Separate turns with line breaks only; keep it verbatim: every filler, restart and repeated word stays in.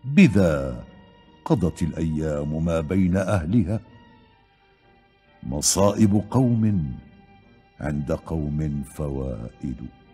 بذا قضت الأيام ما بين أهلها. مصائب قوم عند قوم فوائد.